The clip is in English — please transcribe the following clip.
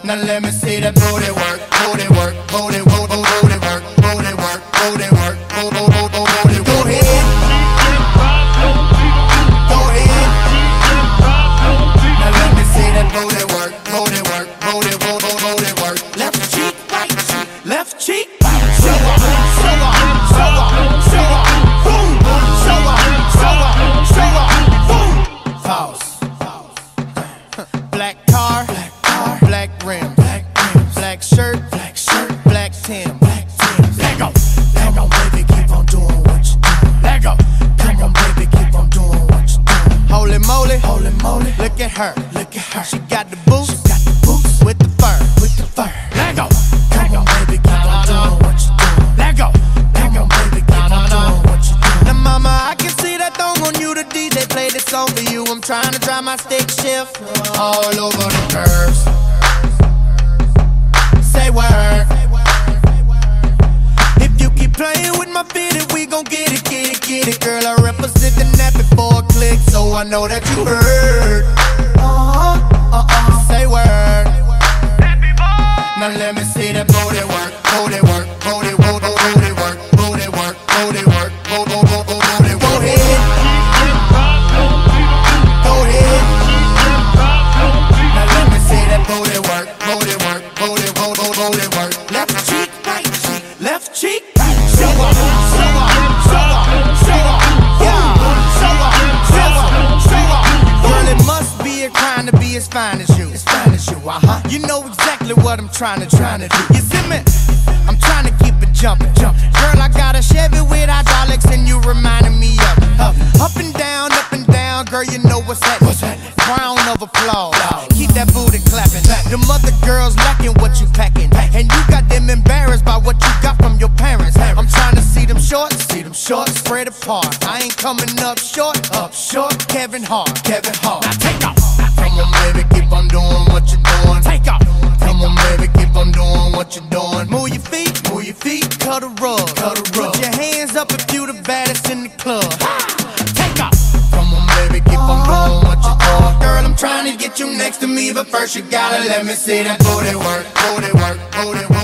Now let me see that booty work, booty work, booty work, booty work, booty work, booty work, booty work. Go ahead. Go ahead. Now let me see that booty work, booty work, booty work, booty work. Left cheek, right cheek, left cheek. Show up, show up, show up, show up, boom. Show up, show up, show up, boom. Pause. Black car, black rim, black shirt, black Tim. Let go, baby, keep on doing what you doing. Let go, come on, baby, keep on doing what you doing. Holy moly, look at her, she got the boots, with the fur, Let go, come on, baby, keep on doing what you doing. Let go, come on, baby, keep on doing what you doing. Now, mama, I can see that thong on you. The DJ play this song for you. I'm trying to drive my stick shift all over the curves. Say word. If you keep playing with my feet, we gon' get it, get it. Girl, I represent the nap before a click, so I know that you heard. Say word. Now let me see that booty work, booty work, booty work, booty work, booty work, booty work, booty work, booty work. Go ahead. Go ahead. Now let me see that booty work, booty work, booty work, booty work. Left cheek, right cheek, left cheek. Show up, show up, show up, show up, yeah. Show up, show up, show up. Girl, it must be a crime to be as fine as you. As fine as you, You know exactly what I'm trying to do. You see me? I'm trying to keep it jumping. Girl, I got a Chevy with hydraulics and you reminding me of up and down, girl, you know what's happening. Round of applause, keep that booty clapping. The mother girls lacking what you packing, and you got them embarrassed by what you got from your parents. I'm trying to see them shorts, spread apart. I ain't coming up short, Kevin Hart. Now take off. Come on, baby, keep on doing what you're doing. Take off. Come on, baby, keep on doing what you're doing. Move your feet, cut a rug. Put your hands up if you the baddest in the club. Take off. Come on, baby, keep on doing what you're doing. Girl, I'm trying to get you next to me, but first you gotta let me see that booty work, booty work, booty work.